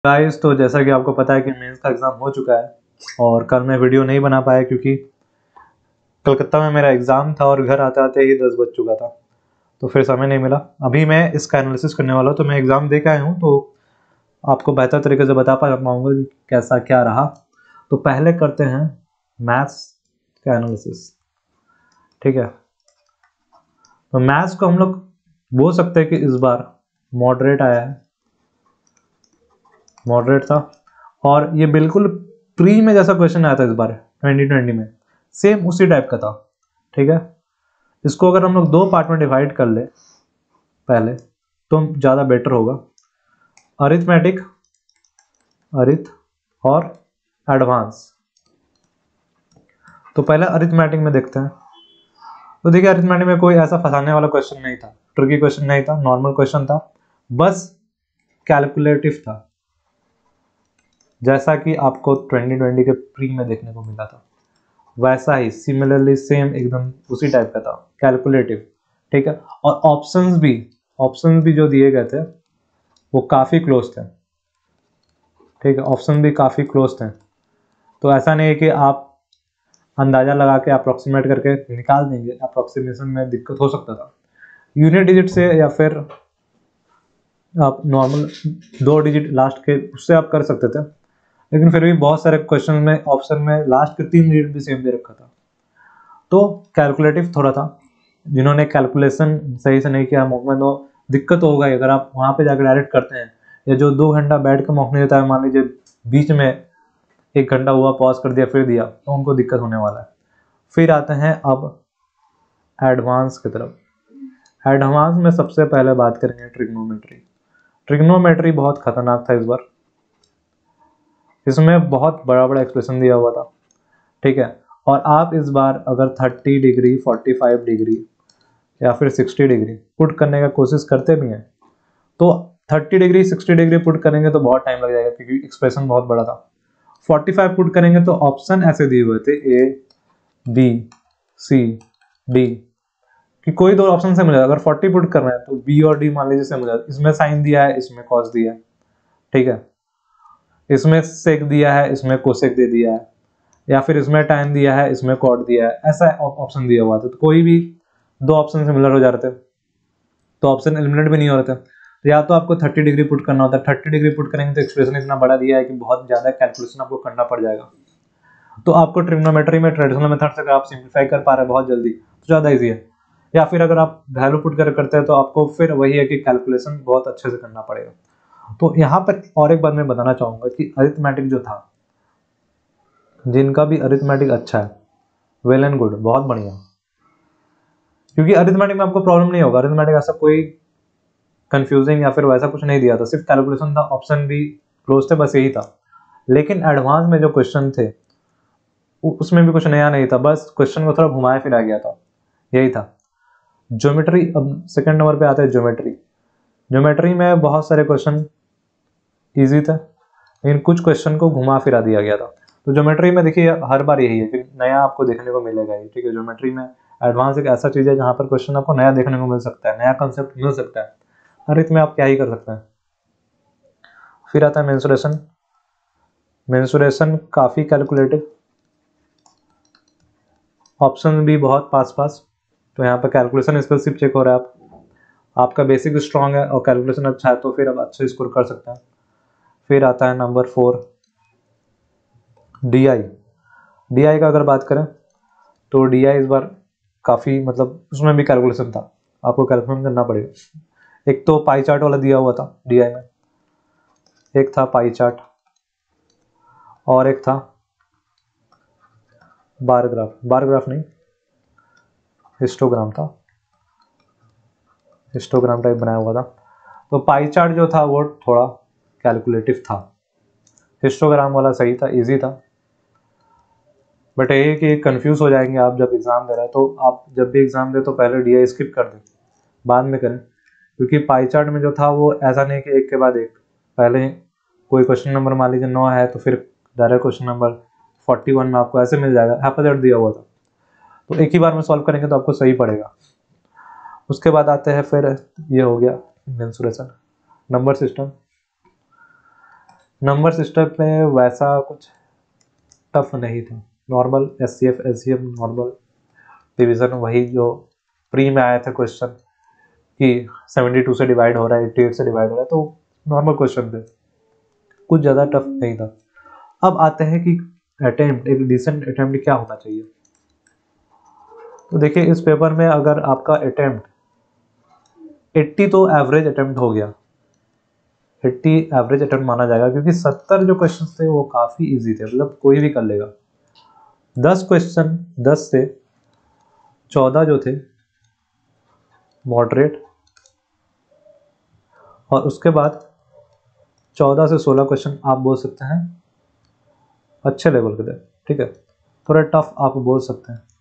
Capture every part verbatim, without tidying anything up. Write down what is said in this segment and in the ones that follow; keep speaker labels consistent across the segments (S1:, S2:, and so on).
S1: Guys, तो जैसा कि आपको पता है कि मेंस का एग्ज़ाम हो चुका है और कल मैं वीडियो नहीं बना पाया क्योंकि कलकत्ता में मेरा एग्ज़ाम था और घर आते-आते ही दस बज चुका था, तो फिर समय नहीं मिला। अभी मैं इसका एनालिसिस करने वाला हूँ, तो मैं एग्ज़ाम दे के आया हूँ, तो आपको बेहतर तरीके से बता पा पाऊँगा कि कैसा क्या रहा। तो पहले करते हैं मैथ्स का एनालिसिस, ठीक है। तो मैथ्स को हम लोग बोल सकते हैं कि इस बार मॉडरेट आया है, मॉडरेट था और ये बिल्कुल प्री में जैसा क्वेश्चन आया था इस बार ट्वेंटी ट्वेंटी में, सेम उसी टाइप का था, ठीक है। इसको अगर हम लोग दो पार्ट में डिवाइड कर ले पहले तो ज़्यादा बेटर होगा। अरिथमेटिक, अरिथ और एडवांस। तो पहले अरिथमेटिक में देखते हैं। तो देखिए, अरिथमेटिक में कोई ऐसा फंसाने वाला क्वेश्चन नहीं था, ट्रिकी क्वेश्चन नहीं था, नॉर्मल क्वेश्चन था, बस कैलकुलेटिव था, जैसा कि आपको ट्वेंटी ट्वेंटी के प्री में देखने को मिला था वैसा ही सिमिलरली सेम एकदम उसी टाइप का था, कैलकुलेटिव, ठीक है। और ऑप्शंस भी ऑप्शंस भी जो दिए गए थे वो काफ़ी क्लोज थे, ठीक है। ऑप्शन भी काफ़ी क्लोज थे, तो ऐसा नहीं है कि आप अंदाज़ा लगा के अप्रॉक्सीमेट करके निकाल देंगे, अप्रॉक्सीमेशन में दिक्कत हो सकता था। यूनिट डिजिट से या फिर आप नॉर्मल दो डिजिट लास्ट के उससे आप कर सकते थे, लेकिन फिर भी बहुत सारे क्वेश्चन में ऑप्शन में लास्ट के तीन डिजिट भी सेम दे रखा था, तो कैलकुलेटिव थोड़ा था। जिन्होंने कैलकुलेशन सही से नहीं किया मॉक में तो दिक्कत होगा ही। अगर आप वहाँ पे जाकर डायरेक्ट करते हैं या जो दो घंटा बैठ कर मॉक नहीं देता है, मान लीजिए बीच में एक घंटा हुआ पॉज कर दिया फिर दिया, तो उनको दिक्कत होने वाला है। फिर आते हैं अब एडवांस की तरफ। एडवांस में सबसे पहले बात करेंगे ट्रिग्नोमेट्री। ट्रिग्नोमेट्री बहुत खतरनाक था इस बार, इसमें बहुत बड़ा बड़ा एक्सप्रेशन दिया हुआ था, ठीक है। और आप इस बार अगर thirty degree, forty five degree या फिर सिक्सटी डिग्री पुट करने का कोशिश करते भी हैं तो thirty degree sixty degree put करेंगे तो बहुत टाइम लग जाएगा क्योंकि एक्सप्रेशन बहुत बड़ा था। फोर्टी फाइव पुट करेंगे तो ऑप्शन ऐसे दिए हुए थे ए बी सी डी कि कोई दो ऑप्शन से मिलेगा। अगर फोर्टी पुट कर रहे हैं तो बी और डी मान लीजिए से मिलेगा। इसमें साइन दिया है, इसमें कॉस दिया है, ठीक है। इसमें सेक दिया है, इसमें कोसेक दे दिया है, या फिर इसमें टाइम दिया है, इसमें कॉट दिया है, ऐसा ऑप्शन दिया हुआ था। तो कोई भी दो ऑप्शन सिमिलर हो जा रहे थे तो ऑप्शन एलिमिनेट भी नहीं हो रहे थे। तो या तो आपको थर्टी डिग्री पुट करना होता है, थर्टी डिग्री पुट करेंगे तो एक्सप्रेशन इतना बड़ा दिया है कि बहुत ज़्यादा कैलकुलेशन आपको करना पड़ जाएगा। तो आपको ट्रिग्नोमेट्री में ट्रेडिशनल मेथड से अगर आप सिंप्लीफाई कर पा रहे हैं बहुत जल्दी तो ज़्यादा ईजी है, या फिर अगर आप वैल्यू पुट कर करते हैं तो आपको फिर वही है कि कैलकुलेशन बहुत अच्छे से करना पड़ेगा। तो यहाँ पर और एक बात मैं बताना चाहूँगा कि अरिथमेटिक जो था, जिनका भी अरिथमेटिक अच्छा है वेल एंड गुड, बहुत बढ़िया, क्योंकि अरिथमेटिक में आपको प्रॉब्लम नहीं होगा। अरिथमेटिक ऐसा कोई कंफ्यूजिंग या फिर वैसा कुछ नहीं दिया था, सिर्फ कैलकुलेशन था, ऑप्शन भी क्लोज थे, बस यही था। लेकिन एडवांस में जो क्वेश्चन थे उसमें भी कुछ नया नहीं था, बस क्वेश्चन को थोड़ा घुमाया फिरा गया था, यही था। ज्योमेट्री, अब सेकंड नंबर पे आता है ज्योमेट्री। ज्योमेट्री में बहुत सारे क्वेश्चन इजी थे, लेकिन कुछ क्वेश्चन को घुमा फिरा दिया गया था। तो ज्योमेट्री में देखिए हर बार यही है कि नया आपको देखने को मिलेगा ही, ठीक है। ज्योमेट्री में एडवांस एक ऐसा चीज़ है जहाँ पर क्वेश्चन आपको नया देखने को मिल सकता है, नया कंसेप्ट मिल सकता है। अरिथ में आप क्या ही कर सकते हैं। फिर आता है मेंसुरेशन। मेंसुरेशन काफ़ी कैलकुलेटिव, ऑप्शन भी बहुत पास पास, तो यहाँ पर कैलकुलेशन स्किल सिर्फ चेक हो रहा है। आप आपका बेसिक स्ट्रॉन्ग है और कैलकुलेशन अच्छा है तो फिर आप अच्छे स्कोर कर सकते हैं। फिर आता है number four, D I. D I का अगर बात करें तो डी आई इस बार काफ़ी, मतलब उसमें भी कैलकुलेशन था, आपको कैलकुलेशन करना पड़ेगा। एक तो पाई चार्ट वाला दिया हुआ था डी आई में, एक था पाई चार्ट और एक था बार ग्राफ। बार ग्राफ नहीं, हिस्टोग्राम था, हिस्टोग्राम टाइप बनाया हुआ था। तो पाई चार्ट जो था वो थोड़ा कैलकुलेटिव था, हिस्टोग्राम वाला सही था, इजी था। बट ये कि कंफ्यूज हो जाएंगे आप जब एग्ज़ाम दे रहे हैं, तो आप जब भी एग्ज़ाम दे तो पहले डी आई स्किप कर दें, बाद में करें, क्योंकि पाई चार्ट में जो था वो ऐसा नहीं कि एक के बाद एक, पहले कोई क्वेश्चन नंबर मान लीजिए नौ है तो फिर direct question number forty one में आपको ऐसे मिल जाएगा, हैपोथेट दिया हुआ था, तो एक ही बार में सॉल्व करेंगे तो आपको सही पड़ेगा। उसके बाद आते हैं फिर ये हो गया mensuration. Number system, number system पे वैसा कुछ टफ नहीं था, normal S C F S C M normal division, वही जो प्री में आया था क्वेश्चन कि बहत्तर से डिवाइड हो रहा है, अट्ठासी से डिवाइड हो रहा है, तो नॉर्मल क्वेश्चन थे, कुछ ज़्यादा टफ नहीं था। अब आते हैं कि अटेम्प्ट, एक डिसेंट अटेम्प्ट क्या होना चाहिए। तो देखिए इस पेपर में अगर आपका अटेम्प्ट अस्सी तो एवरेज अटेम्प्ट हो गया, अस्सी एवरेज अटेम्प्ट माना जाएगा, क्योंकि सत्तर जो क्वेश्चन थे वो काफ़ी इजी थे, मतलब कोई भी कर लेगा। दस क्वेश्चन, दस से चौदह जो थे मॉडरेट, और उसके बाद चौदह से सोलह क्वेश्चन आप बोल सकते हैं अच्छे लेवल के थे, ठीक है, थोड़ा टफ आप बोल सकते हैं,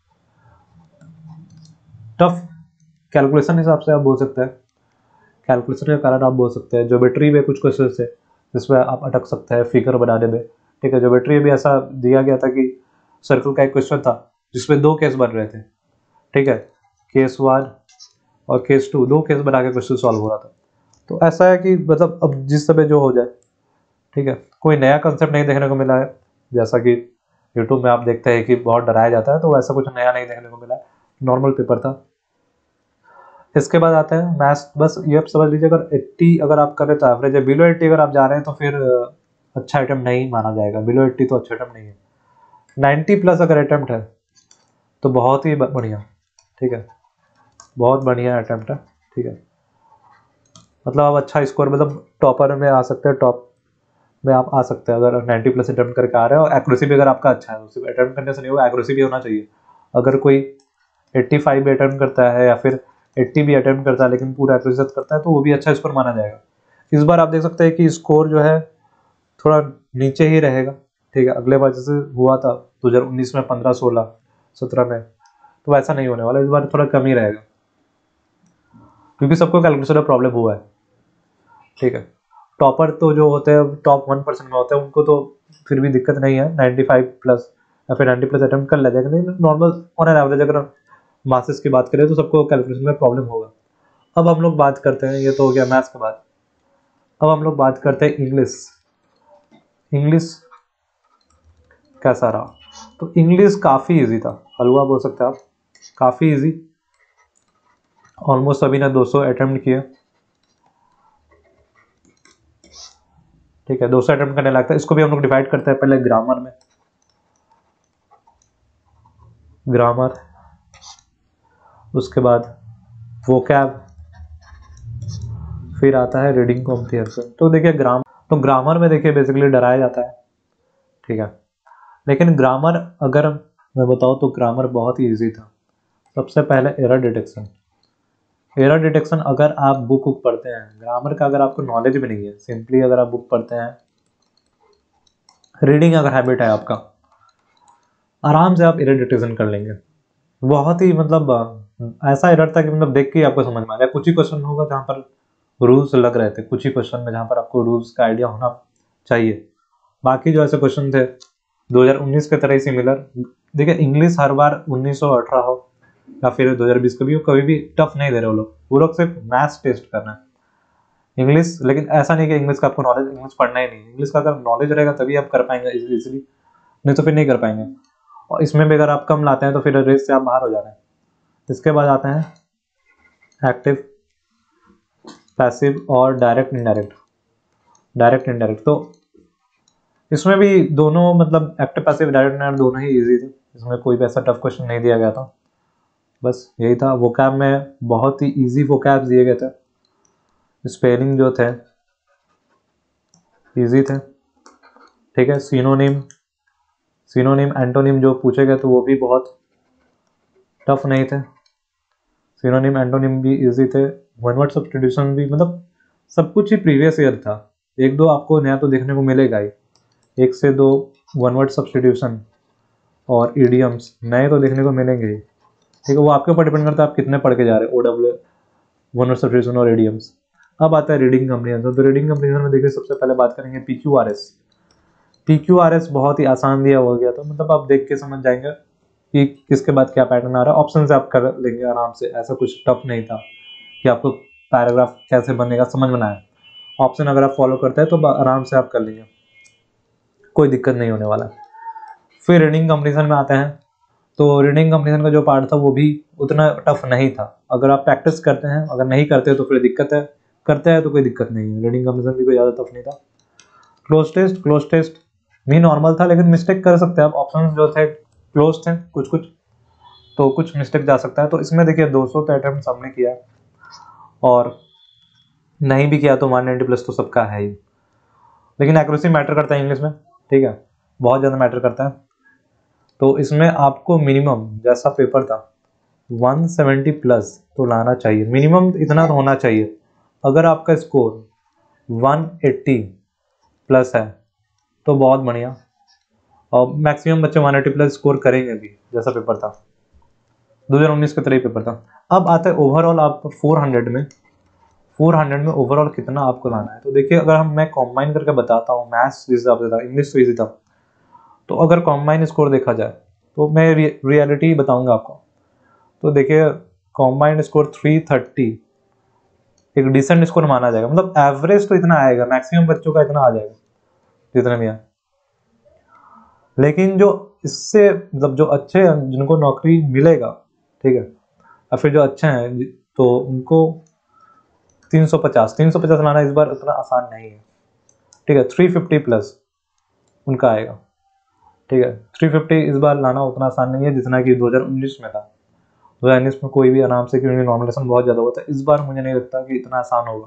S1: टफ कैलकुलेशन हिसाब से आप बोल सकते हैं, कैलकुलेशन के कारण आप बोल सकते हैं। ज्योमेट्री में कुछ क्वेश्चन थे जिसमें आप अटक सकते हैं फिगर बनाने में, ठीक है। ज्योमेट्री में भी ऐसा दिया गया था कि सर्कल का एक क्वेश्चन था जिसमें दो केस बन रहे थे, ठीक है, केस वन और केस टू, दो केस बना के क्वेश्चन सॉल्व हो रहा था। तो ऐसा है कि मतलब अब जिस समय जो हो जाए, ठीक है, कोई नया कंसेप्ट नहीं देखने को मिला है, जैसा कि यूट्यूब में आप देखते हैं कि बहुत डराया जाता है, तो वैसा कुछ नया नहीं देखने को मिला है, नॉर्मल पेपर था। इसके बाद आता है मैथ्स, बस ये आप समझ लीजिए अगर अस्सी अगर आप कर रहे तो एवरेज है, बिलो अस्सी अगर आप जा रहे हैं तो फिर अच्छा अटेम्प्ट नहीं माना जाएगा, बिलो अस्सी तो अच्छा अटेम्प्ट नहीं है। नब्बे प्लस अगर अटेम्प्ट है तो बहुत ही बढ़िया, ठीक है, बहुत बढ़िया अटेम्प्ट है, ठीक है, मतलब आप अच्छा स्कोर, मतलब टॉपर में आ सकते हैं, टॉप में आप आ सकते हैं अगर नब्बे प्लस अटेम्प्ट करके आ रहे हो। एक्यूरेसी भी अगर आपका अच्छा है, सिर्फ अटेम्प्ट करने से नहीं होगा, एक्यूरेसी भी होना चाहिए। अगर कोई पचासी भी अटेम्प्ट करता है या फिर अस्सी भी अटेम्प्ट करता है लेकिन पूरा एक्यूरेसी करता है तो वो भी अच्छा स्कोर माना जाएगा। इस बार आप देख सकते हैं कि स्कोर जो है थोड़ा नीचे ही रहेगा, ठीक है, अगले बार जैसे हुआ था दो हज़ार उन्नीस में पंद्रह सोलह सत्रह में, तो वैसा नहीं होने वाला, इस बार थोड़ा कम ही रहेगा क्योंकि सबको कैलकुलेशन में प्रॉब्लम हुआ है, ठीक है। टॉपर तो जो होते हैं टॉप वन परसेंट में होते हैं उनको तो फिर भी दिक्कत नहीं है, पचानवे प्लस या फिर नब्बे प्लस अटेम्प्ट कर ले जाएगा, नहीं नॉर्मल ऑन एन एवरेज अगर मासेस की बात करें तो सबको कैलकुलेशन में प्रॉब्लम होगा। अब हम लोग बात करते हैं, ये तो हो गया मैथ्स के बाद, अब हम लोग बात करते हैं इंग्लिश। इंग्लिश कैसा रहा? तो इंग्लिश काफ़ी इजी था, हलवा बोल सकते हैं आप, काफ़ी इजी, ऑलमोस्ट सभी ने दो सौ अटेम्प्ट किए, ठीक है, दो सौ अटेम्प्ट करने लगता है। इसको भी हम लोग डिवाइड करते हैं पहले ग्रामर में, ग्रामर, उसके बाद वोकैब, फिर आता है रीडिंग कॉम्प्रिहेंशन। तो देखिए ग्राम तो ग्रामर में देखिए बेसिकली डराया जाता है, ठीक है, लेकिन ग्रामर अगर मैं बताऊँ तो ग्रामर बहुत ही ईजी था। सबसे पहले एरर डिटेक्शन, एरर डिटेक्शन अगर आप बुक बुक पढ़ते हैं ग्रामर का, अगर आपको नॉलेज भी नहीं है, सिंपली अगर आप बुक पढ़ते हैं, रीडिंग अगर हैबिट है आपका, आराम से आप एरर डिटेक्शन कर लेंगे। बहुत ही मतलब ऐसा एरर था कि मतलब देख के ही आपको समझ में आ रहा है। कुछ ही क्वेश्चन होगा जहाँ पर रूल्स लग रहे थे, कुछ ही क्वेश्चन में जहाँ पर आपको रूल्स का आइडिया होना चाहिए, बाकी जो ऐसे क्वेश्चन थे दो हज़ार उन्नीस के तरह ही सिमिलर। देखिए इंग्लिश हर बार उन्नीस सौ अठारह हो या फिर दो हज़ार बीस कभी हो, कभी भी टफ नहीं दे रहे वो लोग, वो लोग सिर्फ मैथ्स टेस्ट करना है इंग्लिश। लेकिन ऐसा नहीं कि इंग्लिश का आपको नॉलेज, इंग्लिश पढ़ना ही नहीं, इंग्लिश का अगर नॉलेज रहेगा तभी आप कर पाएंगे इजीली, नहीं तो फिर नहीं कर पाएंगे। और इसमें भी अगर आप कम लाते हैं तो फिर रेस से आप बाहर हो जा रहे हैं। इसके बाद आते हैं एक्टिव, पैसिव और डायरेक्ट इनडायरेक्ट। डायरेक्ट इनडायरेक्ट तो इसमें भी दोनों मतलब एक्टिव पैसिव डायरेक्ट इनडायरेक्ट दोनों ही इजी थे, इसमें कोई भी ऐसा टफ क्वेश्चन नहीं दिया गया था, बस यही था। वोकैब में बहुत ही इजी वोकैब दिए गए थे, स्पेलिंग जो थे इजी थे, ठीक है। सिनोनिम, सिनोनिम एंटोनिम जो पूछे गए तो वो भी बहुत टफ नहीं थे, सिनोनिम एंटोनिम भी इजी थे। वन वर्ड सब्स्टिट्यूशन भी, मतलब सब कुछ ही प्रीवियस ईयर था, एक दो आपको नया तो देखने को मिलेगा ही, एक से दो वन वर्ड सब्स्टिट्यूशन और ईडियम्स नए तो देखने को मिलेंगे ही, ठीक है। वो आपके ऊपर डिपेंड करता है आप कितने पढ़ के जा रहे हैं, O W one word substitution और ईडियम्स। अब आता है रीडिंग कम्प्रीहेंशन। तो रीडिंग कम्प्रीहेंशन में देखिए सबसे पहले बात करेंगे P Q R S. P Q R S बहुत ही आसान दिया हो गया था, मतलब आप देख के समझ जाएंगे कि किसके बाद क्या पैटर्न आ रहा है, ऑप्शन से आप कर लेंगे आराम से, ऐसा कुछ टफ नहीं था कि आपको पैराग्राफ कैसे बनेगा समझ में ना आए। ऑप्शन अगर आप फॉलो करते हैं तो आराम से आप कर लेंगे। कोई दिक्कत नहीं होने वाला। फिर रीडिंग कंपटीशन में आते हैं, तो रीडिंग कंपटीशन का जो पार्ट था वो भी उतना टफ नहीं था। अगर आप प्रैक्टिस करते हैं, अगर नहीं करते तो फिर दिक्कत है, करते हैं तो कोई दिक्कत नहीं है। रीडिंग कंपटीशन भी कोई ज़्यादा टफ नहीं था। क्लोज टेस्ट, क्लोज टेस्ट भी नॉर्मल था, लेकिन मिस्टेक कर सकते हैं आप। ऑप्शंस जो थे क्लोज थे कुछ कुछ, तो कुछ मिस्टेक जा सकता है। तो इसमें देखिए दो सौ तो अटेम्प्ट हमने किया, और नहीं भी किया तो वन नाइंटी प्लस तो सबका है ही। लेकिन एक्यूरेसी मैटर करता है इंग्लिश में, ठीक है, बहुत ज़्यादा मैटर करता है। तो इसमें आपको मिनिमम जैसा पेपर था वन सेवेंटी प्लस तो लाना चाहिए, मिनिमम इतना तो होना चाहिए। अगर आपका स्कोर वन एट्टी प्लस है तो बहुत बढ़िया, और मैक्सिमम बच्चे वन एट्टी प्लस स्कोर करेंगे भी, जैसा पेपर था दो हज़ार उन्नीस के तरह ही पेपर था। अब आता है ओवरऑल, आप फोर हंड्रेड में फोर हंड्रेड में ओवरऑल कितना आपको लाना है। तो देखिए, अगर हम मैं कॉम्बाइन करके बताता हूँ, मैथ्स जिस हिसाब से था, इंग्लिश तो ईजी था, तो अगर कॉम्बाइन स्कोर देखा जाए तो मैं रियलिटी बताऊंगा आपको। तो देखिए कॉम्बाइंड स्कोर थ्री थर्टी एक डिसेंट स्कोर माना जाएगा, मतलब एवरेज तो इतना आएगा, मैक्सिमम बच्चों का इतना आ जाएगा जितना भी है। लेकिन जो इससे मतलब जो अच्छे हैं जिनको नौकरी मिलेगा, ठीक है, और फिर जो अच्छे हैं तो उनको तीन सौ पचास तीन सौ पचास लाना इस बार उतना आसान नहीं है, ठीक है। तीन सौ पचास प्लस उनका आएगा, ठीक है। तीन सौ पचास इस बार लाना उतना आसान नहीं है जितना कि दो हज़ार उन्नीस में था। दो हज़ार उन्नीस में कोई भी आराम से, क्योंकि नॉर्मलाइजेशन बहुत ज़्यादा हुआ था, इस बार मुझे नहीं लगता कि इतना आसान होगा।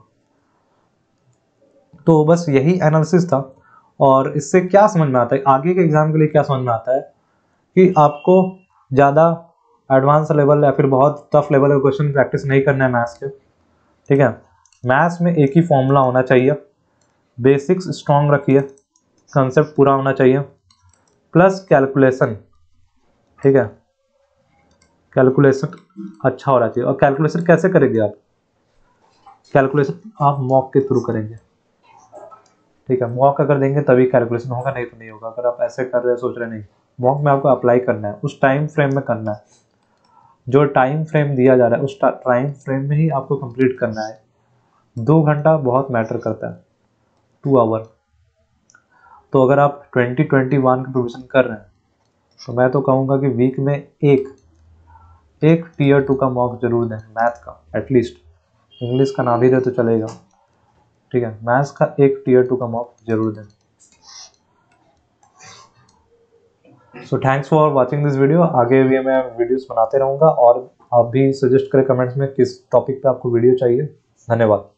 S1: तो बस यही एनालिसिस था, और इससे क्या समझ में आता है, आगे के एग्जाम के लिए क्या समझ में आता है कि आपको ज़्यादा एडवांस लेवल या फिर बहुत टफ लेवल का क्वेश्चन प्रैक्टिस नहीं करना है मैथ्स के, ठीक है। मैथ्स में एक ही फॉर्मूला होना चाहिए, बेसिक्स स्ट्रॉन्ग रखिए, कंसेप्ट पूरा होना चाहिए, प्लस कैलकुलेशन, ठीक है, कैलकुलेशन अच्छा होना चाहिए। और कैलकुलेशन कैसे करेंगे आप, कैलकुलेशन आप मॉक के थ्रू करेंगे, ठीक है। मॉक अगर देंगे तभी कैलकुलेशन होगा, नहीं तो नहीं होगा। अगर आप ऐसे कर रहे हैं, सोच रहे नहीं, मॉक में आपको अप्लाई करना है, उस टाइम फ्रेम में करना है, जो टाइम फ्रेम दिया जा रहा है उस टाइम फ्रेम में ही आपको कंप्लीट करना है। दो घंटा बहुत मैटर करता है, टू आवर। तो अगर आप ट्वेंटी ट्वेंटी वन का प्रिपरेशन कर रहे हैं तो मैं तो कहूँगा कि वीक में एक एक टीयर टू का मॉक जरूर दें, मैथ का एटलीस्ट, इंग्लिश का ना भी दे तो चलेगा, ठीक है। मैथ्स का एक टीयर टू का मॉक जरूर दें। So thanks for watching this video. आगे भी मैं वीडियोस बनाते रहूँगा, और आप भी सजेस्ट करें कमेंट्स में किस टॉपिक पे आपको वीडियो चाहिए। धन्यवाद।